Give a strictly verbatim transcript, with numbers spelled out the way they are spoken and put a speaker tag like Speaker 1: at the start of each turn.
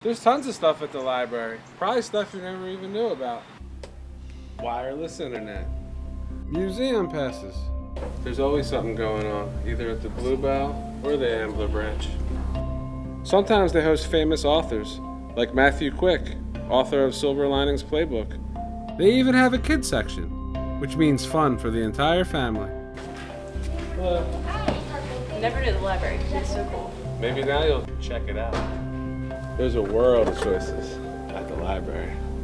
Speaker 1: There's tons of stuff at the library. Probably stuff you never even knew about. Wireless internet. Museum passes. There's always something going on, either at the Bluebell or the Ambler branch. Sometimes they host famous authors, like Matthew Quick, author of Silver Linings Playbook. They even have a kids section, which means fun for the entire family. Hello.
Speaker 2: Hi. Never knew the library. It's so cool.
Speaker 1: Maybe now you'll check it out. There's a world of choices at the library.